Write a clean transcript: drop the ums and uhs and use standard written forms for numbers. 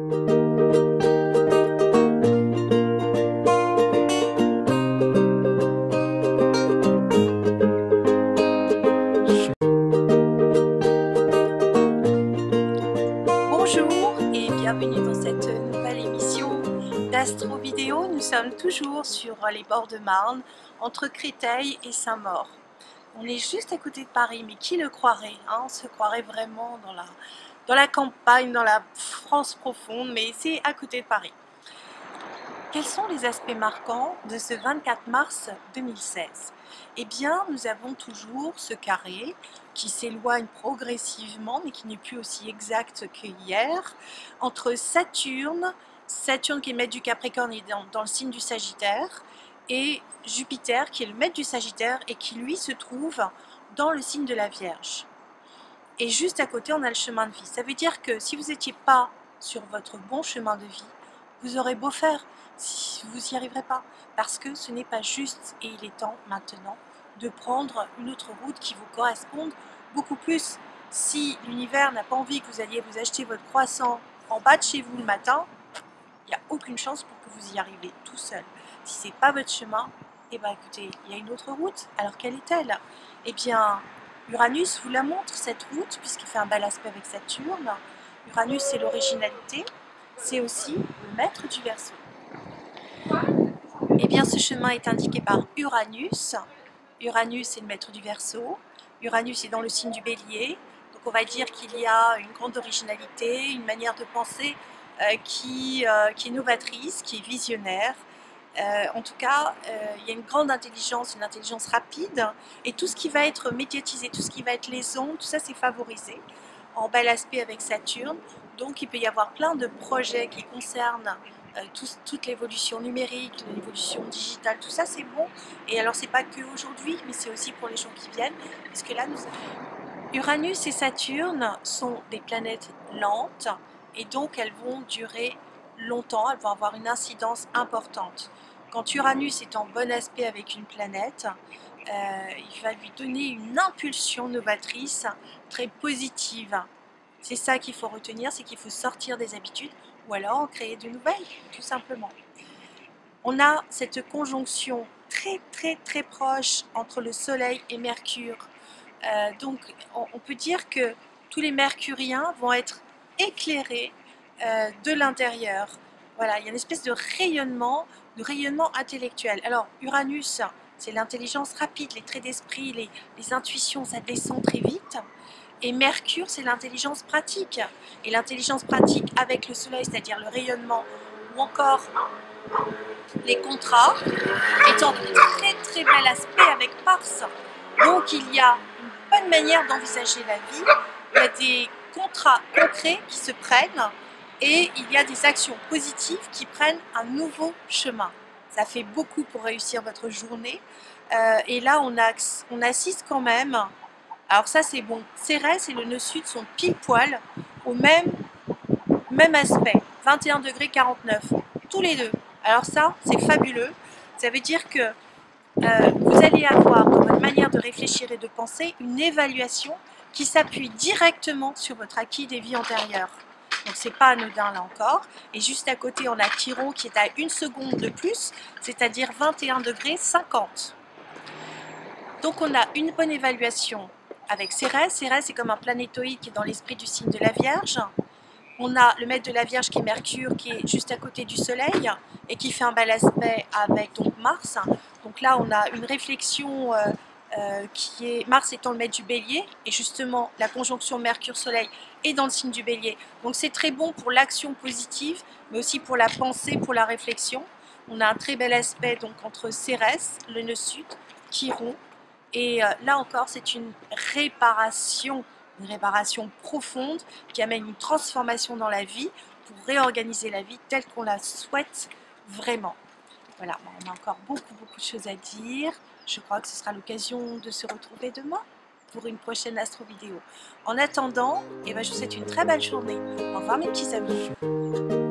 Bonjour et bienvenue dans cette nouvelle émission d'Astro Vidéo. Nous sommes toujours sur les bords de Marne, entre Créteil et Saint-Maur. On est juste à côté de Paris, mais qui le croirait, hein? On se croirait vraiment dans la campagne, dans la France profonde, mais c'est à côté de Paris. Quels sont les aspects marquants de ce 24 mars 2016? Eh bien, nous avons toujours ce carré qui s'éloigne progressivement, mais qui n'est plus aussi exact que hier, entre Saturne qui est le maître du Capricorne et dans le signe du Sagittaire, et Jupiter qui est le maître du Sagittaire et qui lui se trouve dans le signe de la Vierge. Et juste à côté, on a le chemin de vie. Ça veut dire que si vous n'étiez pas sur votre bon chemin de vie, vous aurez beau faire, vous n'y arriverez pas, parce que ce n'est pas juste, et il est temps maintenant de prendre une autre route qui vous corresponde beaucoup plus. Si l'univers n'a pas envie que vous alliez vous acheter votre croissant en bas de chez vous le matin, il n'y a aucune chance pour que vous y arriviez tout seul. Si ce n'est pas votre chemin, eh bien écoutez, il y a une autre route. Alors quelle est-elle? Eh bien, Uranus vous la montre, cette route, puisqu'il fait un bel aspect avec Saturne. Uranus, c'est l'originalité, c'est aussi le maître du Verseau. Eh bien, ce chemin est indiqué par Uranus. Uranus est le maître du Verseau. Uranus est dans le signe du Bélier. Donc on va dire qu'il y a une grande originalité, une manière de penser qui est novatrice, qui est visionnaire. En tout cas, il y a une grande intelligence, une intelligence rapide, et tout ce qui va être médiatisé, tout ce qui va être les ondes, tout ça c'est favorisé en bel aspect avec Saturne. Donc il peut y avoir plein de projets qui concernent toute l'évolution numérique, l'évolution digitale, tout ça c'est bon. Et alors c'est pas que aujourd'hui, mais c'est aussi pour les jours qui viennent, parce que là nous avons... Uranus et Saturne sont des planètes lentes, et donc elles vont durer longtemps, elles vont avoir une incidence importante. Quand Uranus est en bon aspect avec une planète, il va lui donner une impulsion novatrice très positive. C'est ça qu'il faut retenir, c'est qu'il faut sortir des habitudes ou alors en créer de nouvelles, tout simplement. On a cette conjonction très proche entre le Soleil et Mercure. Donc on peut dire que tous les mercuriens vont être éclairés de l'intérieur. Voilà, il y a une espèce de rayonnement intellectuel. Alors Uranus, c'est l'intelligence rapide, les traits d'esprit, les intuitions, ça descend très vite. Et Mercure, c'est l'intelligence pratique. Et l'intelligence pratique avec le Soleil, c'est-à-dire le rayonnement, ou encore les contrats, est en très bel aspect avec Mars. Donc il y a une bonne manière d'envisager la vie, il y a des contrats concrets qui se prennent, et il y a des actions positives qui prennent un nouveau chemin. Ça fait beaucoup pour réussir votre journée. Et là, on assiste quand même... Alors ça, c'est bon. Cérès et le nœud sud sont pile poil au même aspect. 21 degrés 49. Tous les deux. Alors ça, c'est fabuleux. Ça veut dire que vous allez avoir, dans votre manière de réfléchir et de penser, une évaluation qui s'appuie directement sur votre acquis des vies antérieures. Donc c'est pas anodin là encore. Et juste à côté, on a Chiron qui est à 1 seconde de plus, c'est-à-dire 21 degrés 50. Donc on a une bonne évaluation avec Cérès. Cérès est comme un planétoïde qui est dans l'esprit du signe de la Vierge. On a le maître de la Vierge qui est Mercure, qui est juste à côté du Soleil et qui fait un bel aspect avec donc Mars. Donc là, on a une réflexion qui est Mars étant le maître du Bélier, et justement la conjonction Mercure-Soleil est dans le signe du Bélier. Donc c'est très bon pour l'action positive, mais aussi pour la pensée, pour la réflexion. On a un très bel aspect donc entre Cérès, le nœud sud, Chiron, et là encore c'est une réparation profonde qui amène une transformation dans la vie pour réorganiser la vie telle qu'on la souhaite vraiment. Voilà, on a encore beaucoup de choses à dire. Je crois que ce sera l'occasion de se retrouver demain pour une prochaine astro vidéo. En attendant, je vous souhaite une très belle journée. Au revoir mes petits amis.